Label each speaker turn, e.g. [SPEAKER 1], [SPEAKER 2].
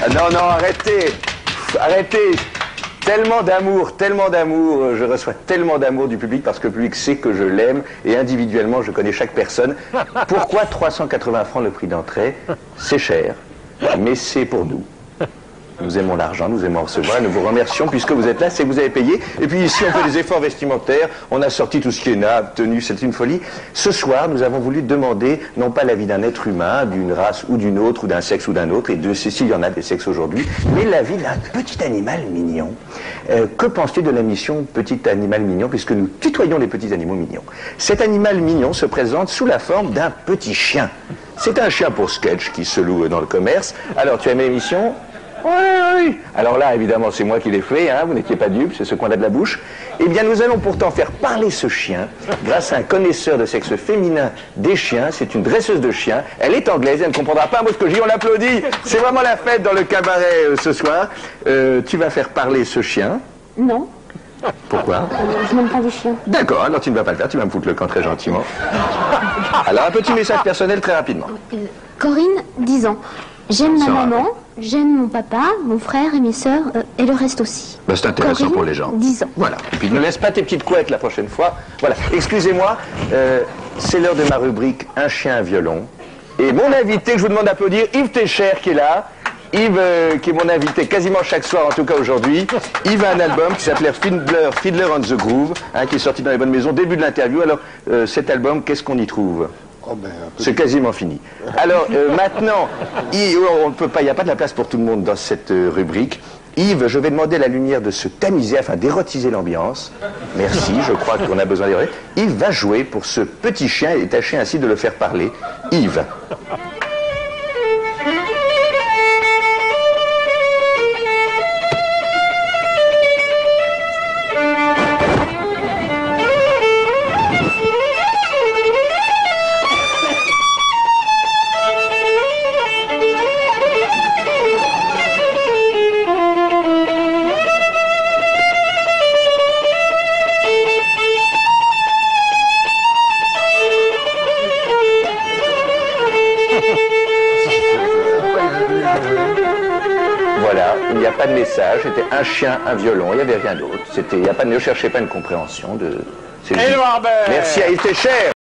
[SPEAKER 1] Non, non, arrêtez. Arrêtez. Tellement d'amour, je reçois tellement d'amour du public parce que le public sait que je l'aime et individuellement je connais chaque personne. Pourquoi 380 francs le prix d'entrée? C'est cher, mais c'est pour nous. Nous aimons l'argent, nous aimons recevoir, nous vous remercions puisque vous êtes là, c'est que vous avez payé. Et puis ici, on fait des efforts vestimentaires, on a sorti tout ce qui est nappe, tenue, c'est une folie. Ce soir, nous avons voulu demander, non pas l'avis d'un être humain, d'une race ou d'une autre, ou d'un sexe ou d'un autre, et de s'il y en a des sexes aujourd'hui, mais l'avis d'un petit animal mignon. Que penses-tu de la mission Petit Animal Mignon, puisque nous tutoyons les petits animaux mignons? Cet animal mignon se présente sous la forme d'un petit chien. C'est un chien pour sketch qui se loue dans le commerce. Alors, tu as aimé l'émission? Oui. Alors là, évidemment, c'est moi qui l'ai fait, hein, vous n'étiez pas dupe, c'est ce coin-là de la bouche. Eh bien, nous allons pourtant faire parler ce chien grâce à un connaisseur de sexe féminin des chiens. C'est une dresseuse de chiens. Elle est anglaise, elle ne comprendra pas un mot de ce que je dis, on l'applaudit. C'est vraiment la fête dans le cabaret ce soir. Tu vas faire parler ce chien?
[SPEAKER 2] Non.
[SPEAKER 1] Pourquoi?
[SPEAKER 2] Je n'aime pas les chiens.
[SPEAKER 1] D'accord, alors tu ne vas pas le faire, tu vas me foutre le camp très gentiment. Alors, un petit message personnel très rapidement.
[SPEAKER 2] Corinne, 10 ans. J'aime ma maman, j'aime mon papa, mon frère et mes sœurs, et le reste aussi.
[SPEAKER 1] Ben, c'est intéressant
[SPEAKER 2] Corinne,
[SPEAKER 1] pour les gens.
[SPEAKER 2] 10 ans.
[SPEAKER 1] Voilà. Et puis ne laisse pas tes petites couettes la prochaine fois. Voilà. Excusez-moi, c'est l'heure de ma rubrique Un chien, un violon. Et mon invité, que je vous demande d'applaudir, Yves Técher, qui est là. Yves, qui est mon invité quasiment chaque soir, en tout cas aujourd'hui. Yves a un album qui s'appelait Fiddler on the Groove, hein, qui est sorti dans les bonnes maisons. Début de l'interview. Alors, cet album, qu'est-ce qu'on y trouve?
[SPEAKER 3] Oh ben,
[SPEAKER 1] c'est quasiment fini. Alors maintenant, on ne peut pas, il n'y a pas de la place pour tout le monde dans cette rubrique. Yves, je vais demander à la lumière de se tamiser afin d'érotiser l'ambiance. Merci, je crois qu'on a besoin d'érotiser. Yves va jouer pour ce petit chien et tâcher ainsi de le faire parler. Yves. Voilà, il n'y a pas de message, c'était un chien, un violon, il n'y avait rien d'autre. Ne cherchez pas une compréhension de... Merci à Yves Técher.